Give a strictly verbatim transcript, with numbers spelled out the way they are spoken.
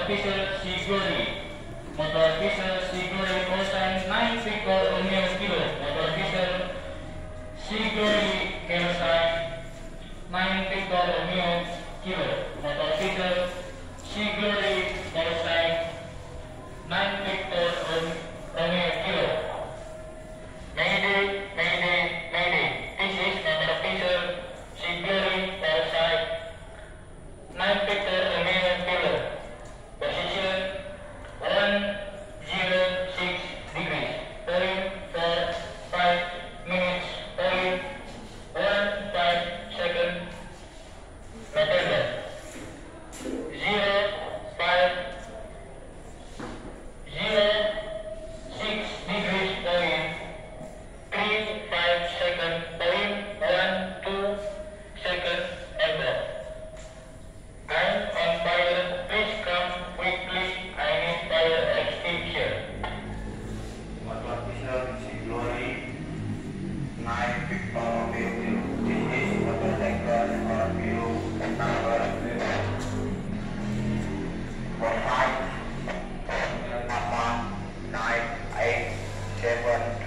official Siguri. Motor official Siguri call sign nine Victor Romeo Kilo. Motor official Siguri call sign nine Victor Romeo Kilo. Motor official Siguri call sign nine Victor Romeo Kilo. Mayday, Mayday, Mayday. This is motor official Siguri call sign nine Victor Romeo Kilo. Position one zero six degrees, point four five minutes, point one five second, material zero five zero six degrees, point three five second, point one two second, above. I'm on fire, please come quickly, I need fire extinguisher. Motor official Siguri nine Victor Romeo Kilo. This is motorcycle Scorpio number four five nine eight seven